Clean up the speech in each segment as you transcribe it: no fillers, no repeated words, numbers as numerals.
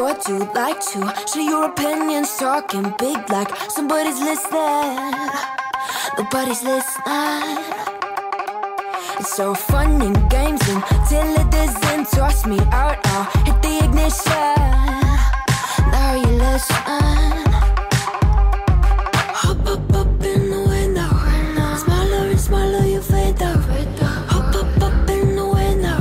for dude like to share your opinions, talking big like somebody's listening. Nobody's listening. It's so fun and games until it doesn't. Toss me out, I'll hit the ignition. Now you listen. Hop up in the window. Smaller and smaller you fade out. Hop up in the window.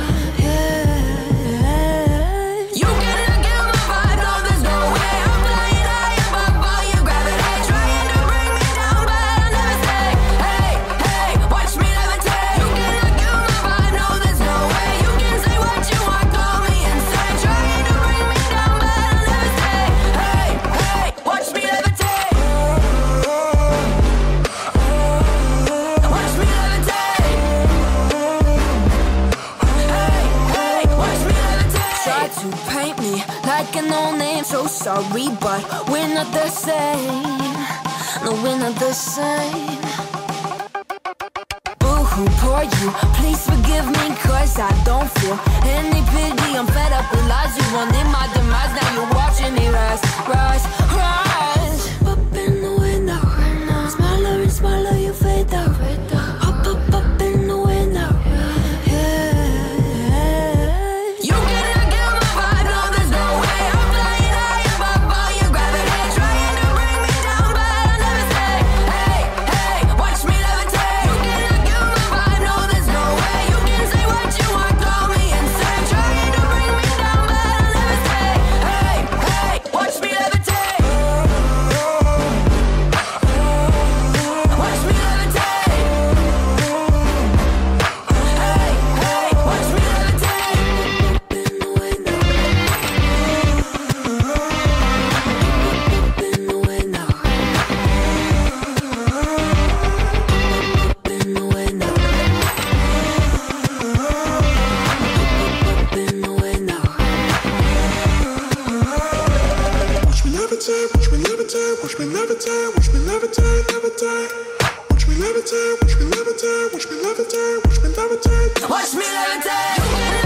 Yeah. You cannot get my vibe, no there's no way. I'm flying high above all your gravity, trying to bring me down, but I'll never stay. Hey, hey, watch me levitate. You cannot get my vibe, no there's no way. You can say what you want, call me insane, trying to bring me down, but I'll never stay. Hey, hey, watch me levitate. Watch me levitate. Hey, hey, watch me levitate. Try to paint me like a no-name, so sorry, but we're not the same. No, we're not the same. Boo-hoo, poor you, please forgive me, cause I don't feel any pity. I'm fed up with lies, you wanted my demise. Now you're watching me rise, rise, rise. Up in the window. Smaller and smaller you fade out. Hop up in the window. Yeah. You cannot get my vibe, no there's no way. I'm flying high above all your gravity, trying to bring me down, but I'll never stay. Hey, hey, watch me levitate. You cannot get my vibe, no there's no way. You can say what you want, call me insane, trying to bring me down, but I'll never stay. Hey, hey, watch me levitate. Watch me levitate. Hey, hey, watch me levitate. In the window. In the window. In the window. In the window. Watch me levitate, watch me levitate, watch me levitate, watch me levitate, levitate. Watch me levitate, watch me levitate, watch me levitate, watch me levitate. Watch me levitate.